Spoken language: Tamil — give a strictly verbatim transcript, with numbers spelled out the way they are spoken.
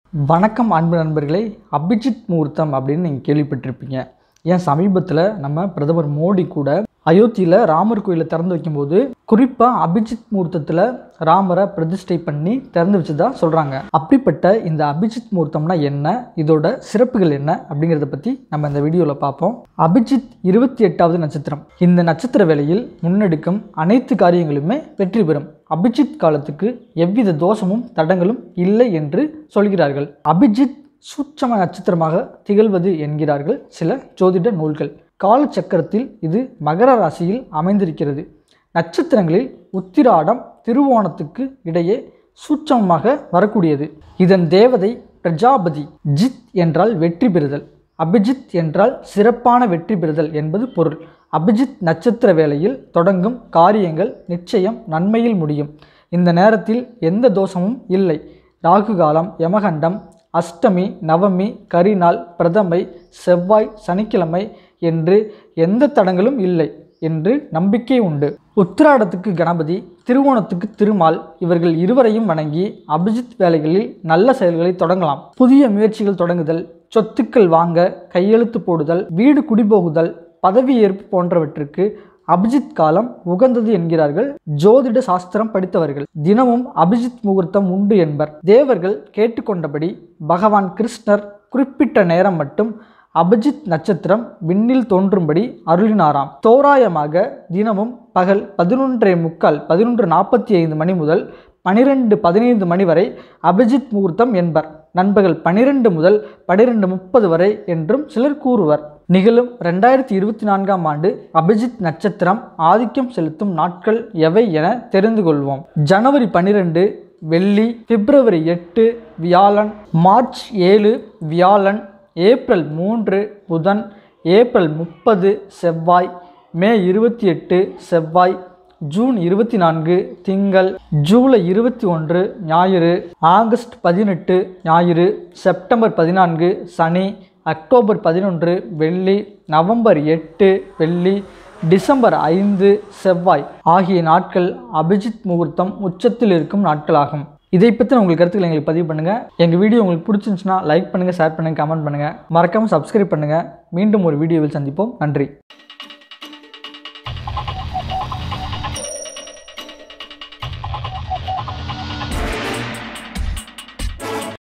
வணக்கம் அன்பு நண்பர்களே. அபிஜித் முகூர்த்தம் அப்படின்னு நீங்கள் கேள்விப்பட்டிருப்பீங்க. ஏன் சமீபத்தில் நம்ம பிரதமர் மோடி கூட அயோத்தியில் ராமர் கோயிலை திறந்து வைக்கும்போது குறிப்பாக அபிஜித் முகூர்த்தத்தில் ராமரை பிரதிஷ்டை பண்ணி திறந்து வச்சுதா சொல்கிறாங்க. அப்படிப்பட்ட இந்த அபிஜித் முகூர்த்தம்னா என்ன, இதோட சிறப்புகள் என்ன அப்படிங்கிறத பற்றி நம்ம இந்த வீடியோவில் பார்ப்போம். அபிஜித் இருபத்தி எட்டாவது நட்சத்திரம். இந்த நட்சத்திர வேளையில் முன்னெடுக்கும் அனைத்து காரியங்களுமே வெற்றி பெறும். அபிஜித் காலத்துக்கு எவ்வித தோஷமும் தடங்களும் இல்லை என்று சொல்கிறார்கள். அபிஜித் சூட்சம நட்சத்திரமாக திகழ்வது என்கிறார்கள் சில ஜோதிட நூல்கள். காலச்சக்கரத்தில் இது மகர ராசியில் அமைந்திருக்கிறது. நட்சத்திரங்களில் உத்திராடம் திருவோணத்துக்கு இடையே சூட்சமமாக வரக்கூடியது. இதன் தேவதை பிரஜாபதி. ஜித் என்றால் வெற்றி பெறுதல், அபிஜித் என்றால் சிறப்பான வெற்றி பெறுதல் என்பது பொருள். அபிஜித் நட்சத்திர வேளையில் தொடங்கும் காரியங்கள் நிச்சயம் நன்மையில் முடியும். இந்த நேரத்தில் எந்த தோஷமும் இல்லை. ராகு காலம், யமகண்டம், அஷ்டமி, நவமி, கரிநாள், பிரதமை, செவ்வாய், சனிக்கிழமை என்று எந்த தடங்களும் இல்லை என்று நம்பிக்கை உண்டு. உத்திராடத்துக்கு கணபதி, திருவோணத்துக்கு திருமால், இவர்கள் இருவரையும் வணங்கி அபிஜித் வேலைகளில் நல்ல செயல்களை தொடங்கலாம். புதிய முயற்சிகள் தொடங்குதல், சொத்துக்கள் வாங்க கையெழுத்து போடுதல், வீடு குடிபோகுதல், பதவி ஏற்பு போன்றவற்றுக்கு அபிஜித் காலம் உகந்தது என்கிறார்கள் ஜோதிட சாஸ்திரம் படித்தவர்கள். தினமும் அபிஜித் முகூர்த்தம் உண்டு என்பர். தேவர்கள் கேட்டுக்கொண்டபடி பகவான் கிருஷ்ணர் குறிப்பிட்ட நேரம் மட்டும் அபிஜித் நட்சத்திரம் விண்ணில் தோன்றும்படி அருளினாராம். தோராயமாக தினமும் பகல் பதினொன்றே முக்கால் பதினொன்று நாற்பத்தி ஐந்து மணி முதல் பனிரெண்டு பதினைந்து மணி வரை அபிஜித் முகூர்த்தம் என்பர். நண்பகல் பனிரெண்டு முதல் பனிரெண்டு முப்பது வரை என்றும் சிலர் கூறுவர். நிகழும் ரெண்டாயிரத்தி இருபத்தி நான்காம் ஆண்டு அபிஜித் நட்சத்திரம் ஆதிக்கம் செலுத்தும் நாட்கள் எவை என தெரிந்து கொள்வோம். ஜனவரி பனிரெண்டு வெள்ளி, பிப்ரவரி எட்டு வியாழன், மார்ச் ஏழு வியாழன், ஏப்ரல் மூன்று புதன், ஏப்ரல் முப்பது செவ்வாய், மே இருபத்தி எட்டு செவ்வாய், ஜூன் இருபத்தி நான்கு திங்கள், ஜூலை இருபத்தி ஒன்று ஞாயிறு, ஆகஸ்ட் பதினெட்டு ஞாயிறு, செப்டம்பர் பதினான்கு சனி, அக்டோபர் பதினொன்று வெள்ளி, நவம்பர் எட்டு வெள்ளி, டிசம்பர் ஐந்து செவ்வாய் ஆகிய நாட்கள் அபிஜித் முகூர்த்தம் உச்சத்தில் இருக்கும் நாட்களாகும். இதை பற்றி உங்களுக்கு கருத்துக்களை எங்களுக்கு பதிவு பண்ணுங்கள். எங்கள் வீடியோ உங்களுக்கு பிடிச்சிருந்துச்சுன்னா லைக் பண்ணுங்கள், ஷேர் பண்ணுங்கள், கமெண்ட் பண்ணுங்கள். மறக்காமல் சப்ஸ்கிரைப் பண்ணுங்கள். மீண்டும் ஒரு வீடியோவில் சந்திப்போம். நன்றி.